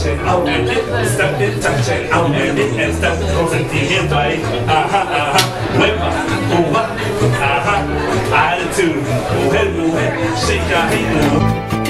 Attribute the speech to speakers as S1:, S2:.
S1: touchen, aumente, step it, touchen, aumente, and step con sentimiento ahí, ajá, ajá, mueva, uva, ajá, attitude, mujer, mujer, shake your hand.